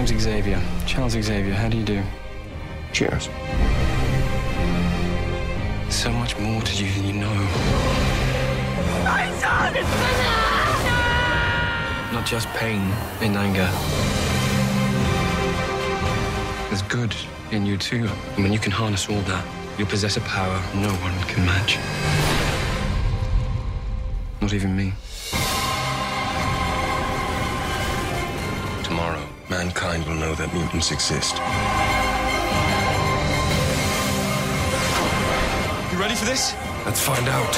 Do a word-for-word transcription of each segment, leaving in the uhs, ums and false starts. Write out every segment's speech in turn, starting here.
name's Xavier. Charles Xavier. How do you do? Cheers. So much more to you than you know. My son! Not just pain and anger. There's good in you too. And when you can harness all that, you'll possess a power no one can match. Not even me. Tomorrow, mankind will know that mutants exist. You ready for this? Let's find out.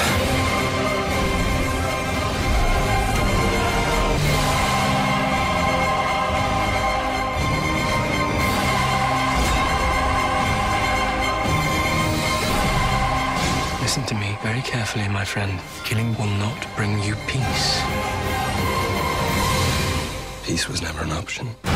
Listen to me very carefully, my friend. Killing will not bring you peace. Peace was never an option.